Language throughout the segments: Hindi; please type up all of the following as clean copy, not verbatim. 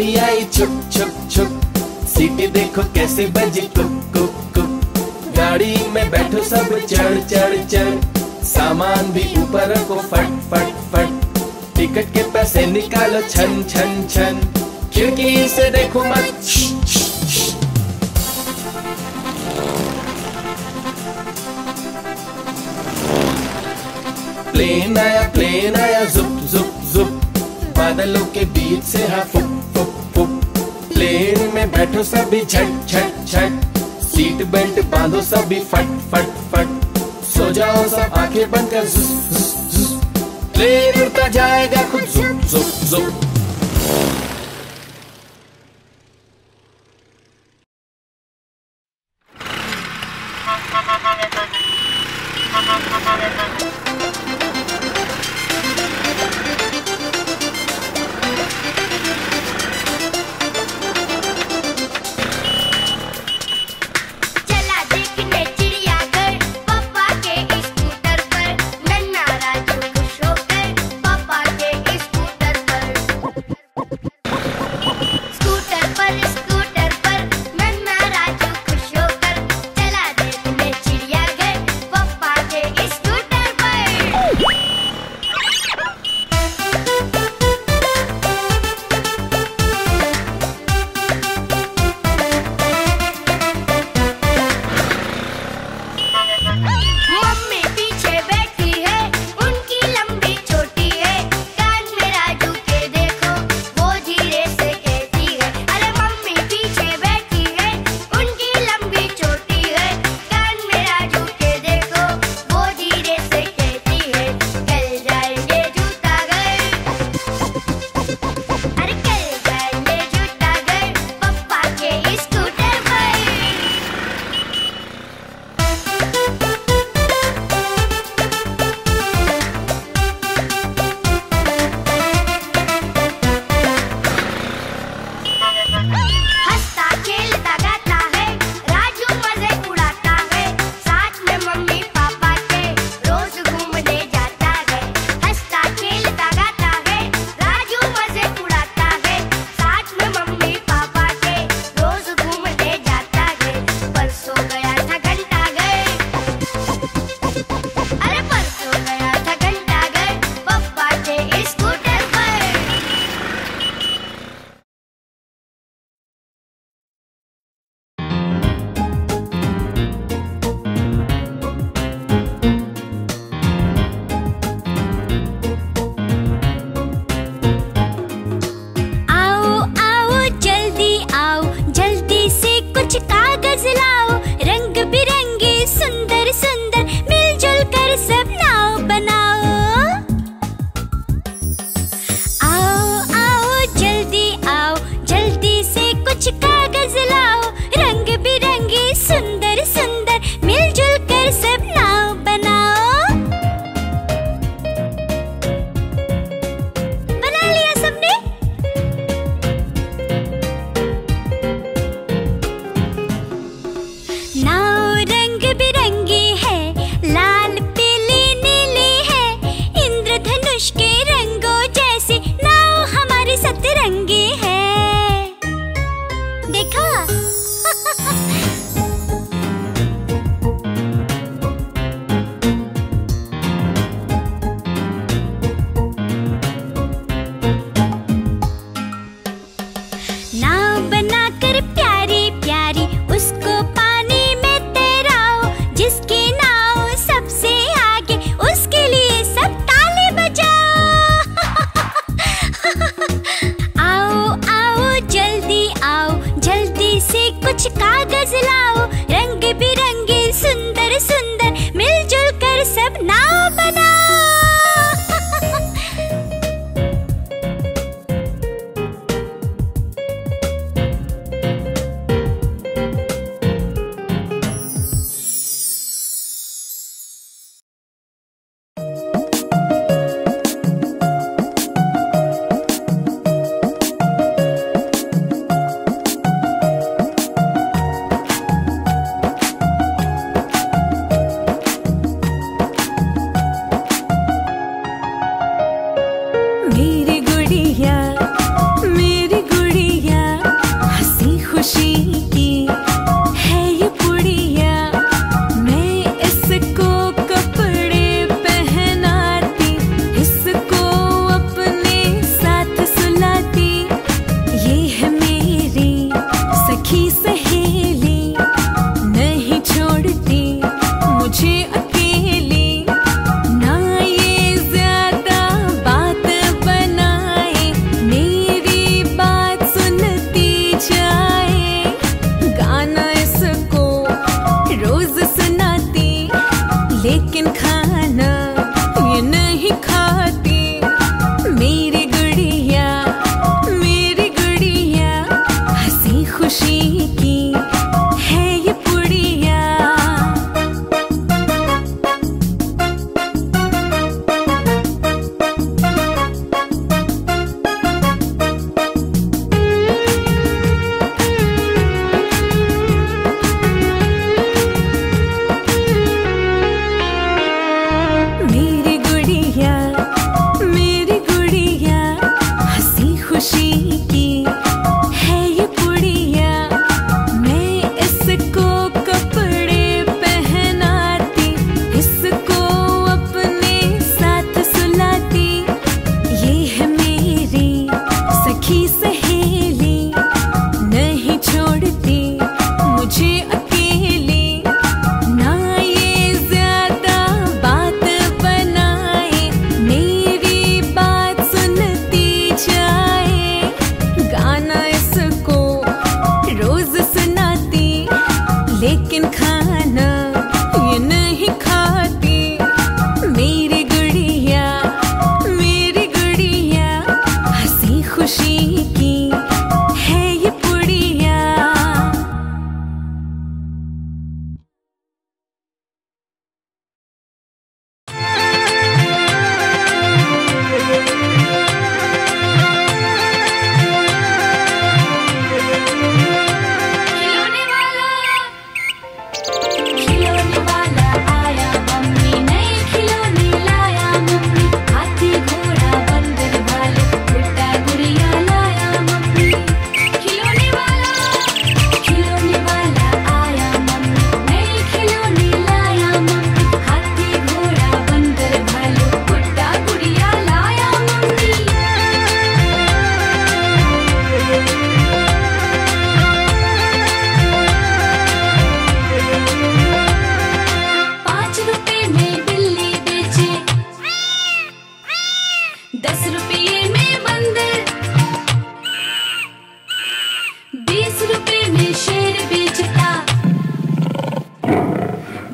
गाड़ी आई छुप छुप छुप, सीटी देखो कैसे बजी कुक कुक कुक। गाड़ी में बैठो सब चढ़ चढ़ चढ़, सामान भी ऊपर रखो फट फट फट। टिकट के पैसे निकालो छन छन छन, खिड़की से देखो मत। प्लेन आया जुप जुप जुप, बादलों के बीच से हाँ फुक फुक फुक। प्लेन में बैठो सभी झट झट झट, सीट बेल्ट बांधो सभी फट फट फट। सो जाओ सब आंखें बंद कर जुस जुस जुस, प्लेन उड़ता जाएगा खुद जुप जुप जुप।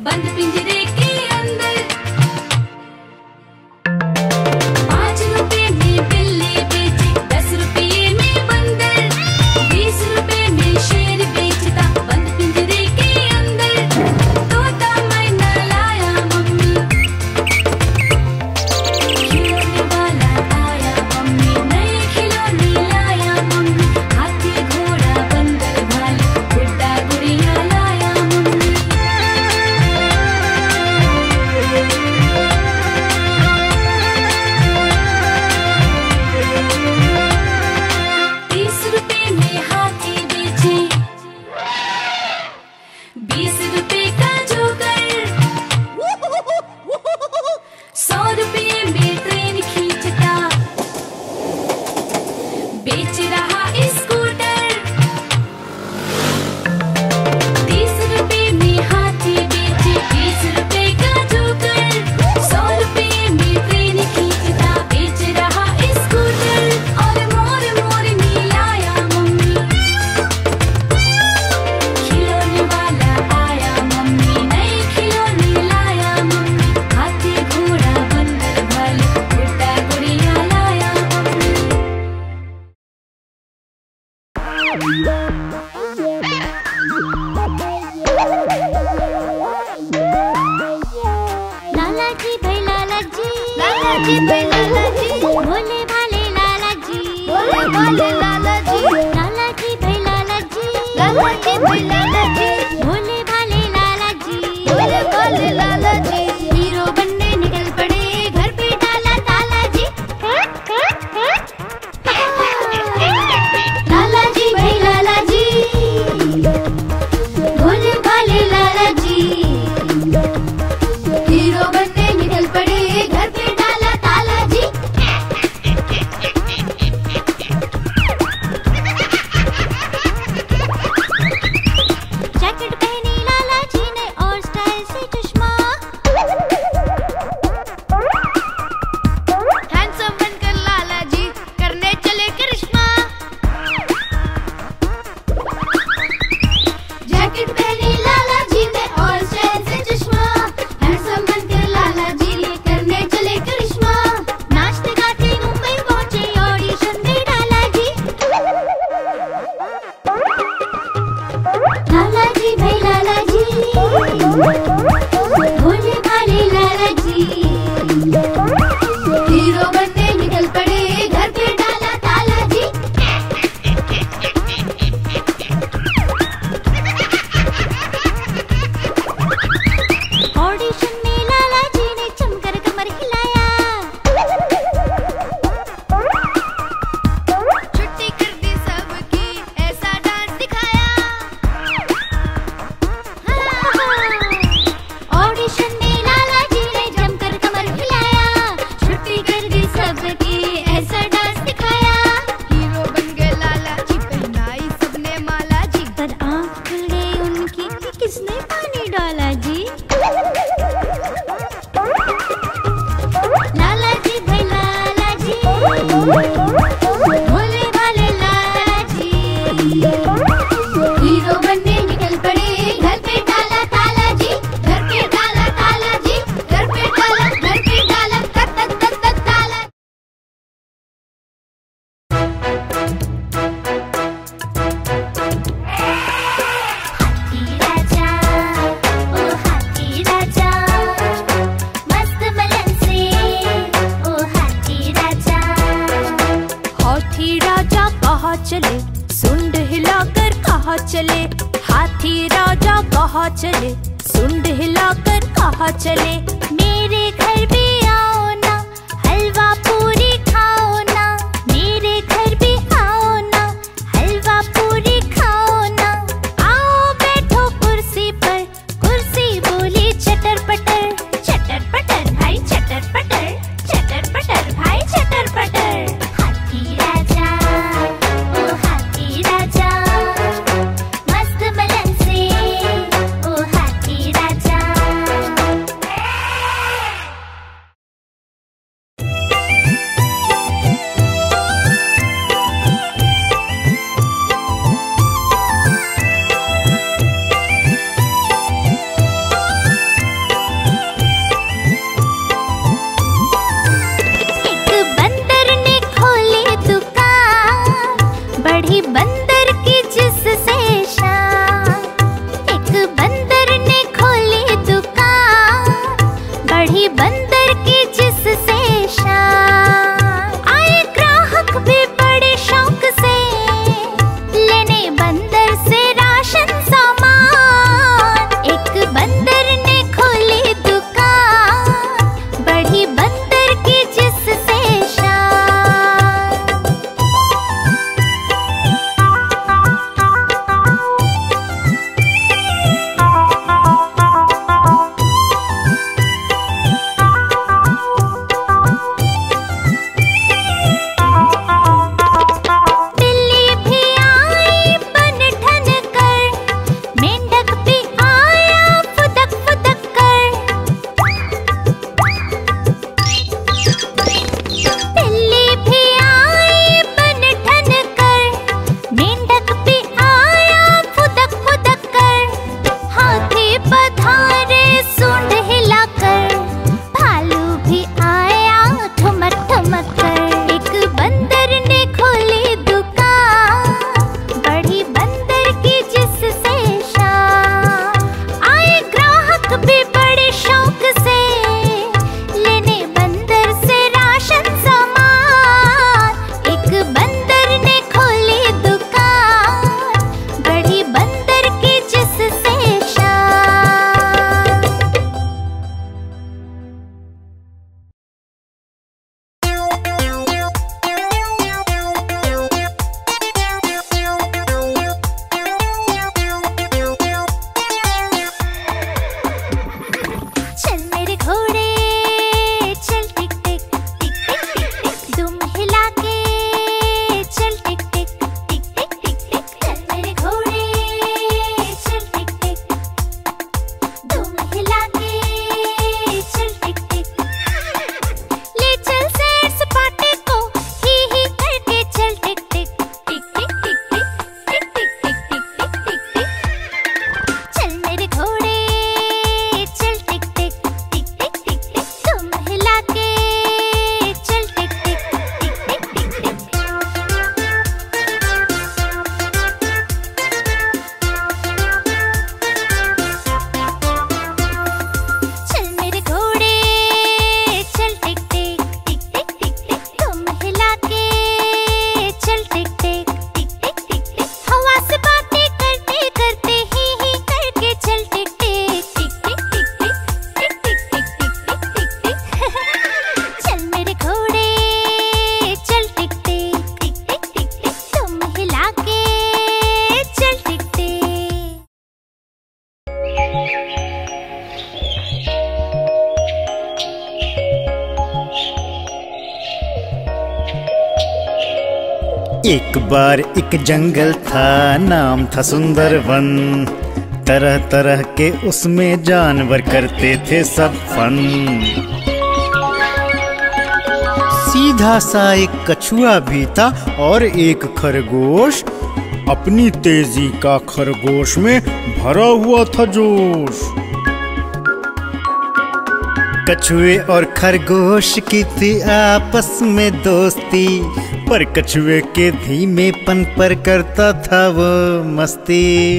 बंद पिंजरे के अंदर। 5 रुपए में बिल्ली बेचे, 10 रुपए में बंदर, 20 रुपए में शेर बेचता बंद पिंजरे के अंदर। तोता मैना लाया मम्मी, खिलौने वाला आया मम्मी, नए खिलौने लाया मम्मी, हाथी घोड़ा बंदर भालू गुड्डा गुड़िया लाया मम्मी। 30 रुपए में हाथी बेचे, 20 रुपए का जोकर, 100 रुपए में ट्रेन खींचता बेच रहा स्कूटर। 30 रुपए में हाथी बेचे, 20 रुपए का जोकर, 100 रुपए में ट्रेन खींचता बेच रहा स्कूटर। और मोर मोरनी लाया मम्मी, खिलौने वाला आया मम्मी, नए खिलौने लाया मम्मी, हाथी घोड़ा बंदर भालू गुड्डा गुड़िया लाया मम्मी। लाला जी भाई लाला जी, लाला जी भाई लाला जी, भोले भाले लाला जी, भोले भाले लाला जी, लाला जी भाई लाला जी, लाला जी भाई लाला जी, भोले भाले लाला जी, भोले भाले लाला जी। हीरो बनने निकल पड़े, घर पे डाला ताला जी। लाला जी भाई लाला जी, भोले भाले लाला जी, हीरो बनने निकल पड़े, घर पे डाला ताला जी। जैकेट पहनी लाला जी ने और स्टाइल से चश्मा, हैंडसम बनकर लाला जी करने चले करिश्मा। जैकेट पहनी लाला जी ने और स्टाइल से चश्मा, हैंडसम बनकर लाला जी करने चले करिश्मा। नाचते गाते मुंबई पहुंचे, ऑडिशन दे डाला जी। लाला जी भाई लाला जी, भोले भाले लाला जी, हीरो बनने निकल पड़े, घर पे डाला ताला जी। ऑडिशन में लाला जी ने जमकर कमर हिलाया, छुट्टी कर दी सबकी, ऐसा डांस दिखाया। ऑडिशन में लाला जी ने जमकर कमर हिलाया, छुट्टी कर दी सबकी, ऐसा डांस दिखाया। हीरो बन गए लाला जी, पहनाई सबने माला जी, पर आँख खुल गई उनकी कि किसने पानी डाला जी। लाला जी भाई लाला जी, भोले भाले लाला जी, हीरो बनने निकल पड़े, घर पे डाला ताला जी, घर पे डाला ताला जी, घर पे डाला, घर पे डाला तक तक तक तक ताला। हाथी राजा, ओ हाथी राजा, मस्त बलन से, ओ हाथी राजा। हाथी राजा कहाँ चले, सुंड हिलाकर कहाँ चले, हाथी राजा कहाँ चले, सुंड हिलाकर कहाँ चले। मेरे घर भी आओ ना, हलवा पूरी खाओ ना, मेरे घर भी आओ ना, हलवा पूरी खाओ ना। आओ बैठो कुर्सी पर, कुर्सी बोली चटर पटर, चटर पटर भाई चटर पटर, चटर पटर भाई चटर पटर। हाथी राजा, ओ हाथी राजा, मस्त बलन से, ओ हाथी राजा। एक बार एक जंगल था, नाम था सुंदरवन। तरह तरह के उसमें जानवर करते थे सब फन। सीधा सा एक कछुआ भी था और एक खरगोश। अपनी तेजी का खरगोश में भरा हुआ था जोश। कछुए और खरगोश की थी आपस में दोस्ती, पर कछुए के धीमेपन पर करता था वो मस्ती।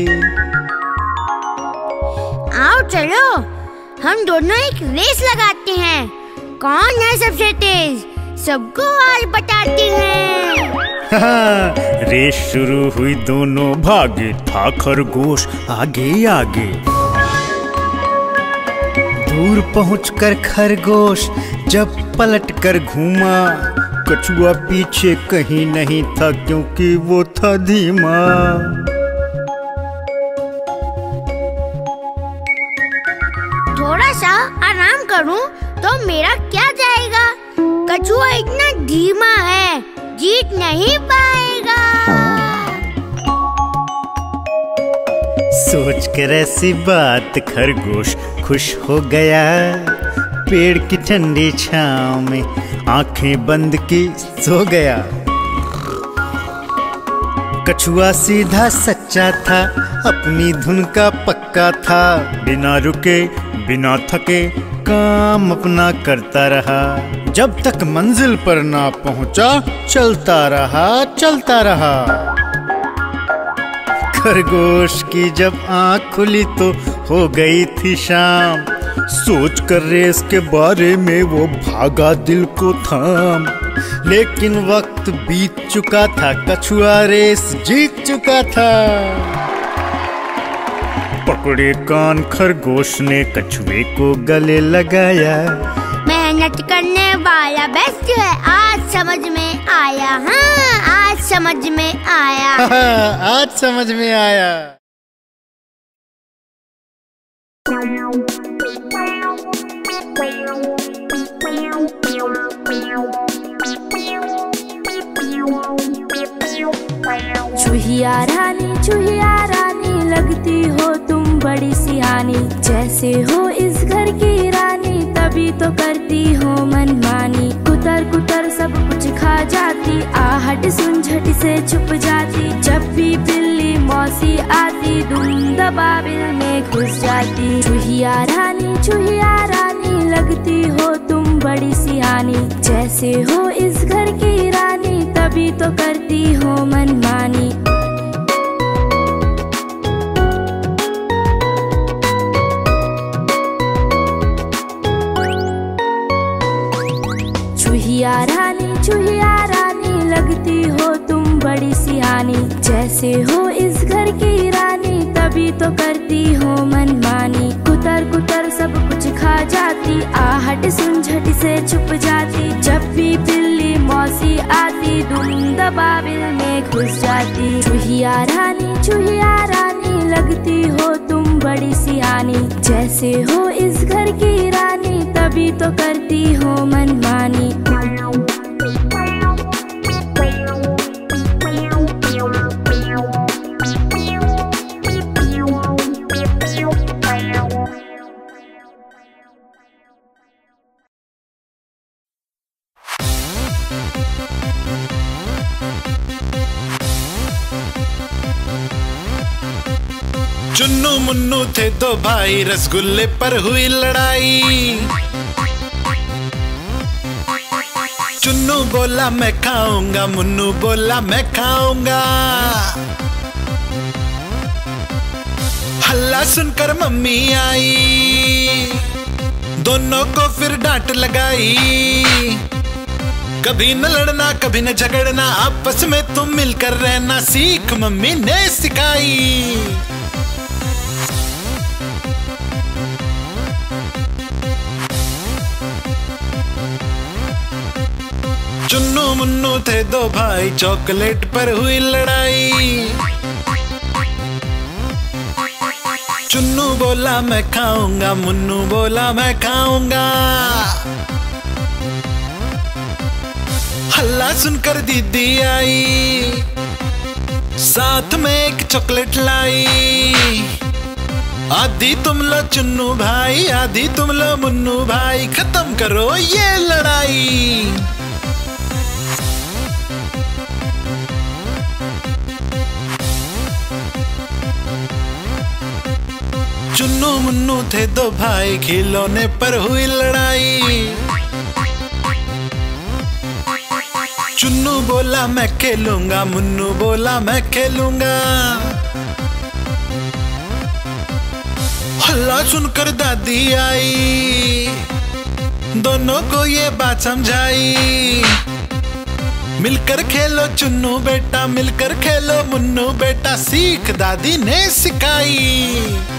आओ चलो, हम दोनों एक रेस लगाते हैं। कौन है सबसे तेज, सबको आज बताते हैं। रेस शुरू हुई, दोनों भागे, था खरगोश आगे आगे। दूर पहुंचकर खरगोश जब पलट कर घूमा, कछुआ पीछे कहीं नहीं था क्योंकि वो था धीमा। थोड़ा सा आराम करूं तो मेरा क्या जाएगा। कछुआ इतना धीमा है, जीत नहीं पाएगा। सोच कर ऐसी बात खरगोश खुश हो गया। पेड़ की ठंडी छांव में आंखें बंद की सो गया। कछुआ सीधा सच्चा था, अपनी धुन का पक्का था। बिना रुके बिना थके काम अपना करता रहा। जब तक मंजिल पर ना पहुंचा, चलता रहा चलता रहा। खरगोश की जब आँख खुली तो हो गई थी शाम। सोच कर रेस के बारे में वो भागा दिल को थाम। लेकिन वक्त बीत चुका था, कछुआ रेस जीत चुका था। पकड़े कान खरगोश ने कछुए को गले लगाया। मेहनत करने वाला बेस्ट है, आज समझ में आया। हाँ, आज समझ में आया। आज समझ में आया। चूहिया रानी लगती हो तुम बड़ी सियानी। जैसे हो इस घर की रानी, तभी तो करती हो मनमानी। कुतर कुतर सब कुछ खा जाती, आहट सुन झट से छुप जाती। जब भी बिल्ली मौसी आती, धुंध बाबिल में घुस जाती। चूहिया रानी लगती हो तुम बड़ी सियानी। जैसे हो इस घर की रानी, तभी तो करती हो मनमानी। चूहिया रानी लगती हो तुम बड़ी सियानी। जैसे हो इस घर की रानी, तभी तो करती हो मनमानी। कुतर कुतर सब कुछ खा जाती, आहट सुन झट से छुप जाती। जब भी बिल्ली मौसी आती, धुंध बाबिल में घुस जाती। चूहिया रानी लगती हो तुम बड़ी सियानी। जैसे हो इस घर की रानी, तभी तो करती हो मनमानी। चुन्नू मुन्नू थे दो भाई, रसगुल्ले पर हुई लड़ाई। चुन्नू बोला मैं खाऊंगा, मुन्नू बोला मैं खाऊंगा। हल्ला सुनकर मम्मी आई, दोनों को फिर डांट लगाई। कभी न लड़ना कभी न झगड़ना, आपस में तुम मिलकर रहना सीख मम्मी ने सिखाई। चुन्नू मुन्नू थे दो भाई, चॉकलेट पर हुई लड़ाई। चुन्नू बोला मैं खाऊंगा, मुन्नू बोला मैं खाऊंगा। हल्ला सुनकर दीदी आई, साथ में एक चॉकलेट लाई। आधी तुम लो चुन्नू भाई, आधी तुम लो मुन्नू भाई, खत्म करो ये लड़ाई। चुन्नू मुन्नू थे दो भाई, खिलौने पर हुई लड़ाई। चुन्नू बोला मैं खेलूंगा, मुन्नू बोला मैं खेलूंगा। हल्ला सुनकर दादी आई, दोनों को ये बात समझाई। मिलकर खेलो चुन्नू बेटा, मिलकर खेलो मुन्नू बेटा, सीख दादी ने सिखाई।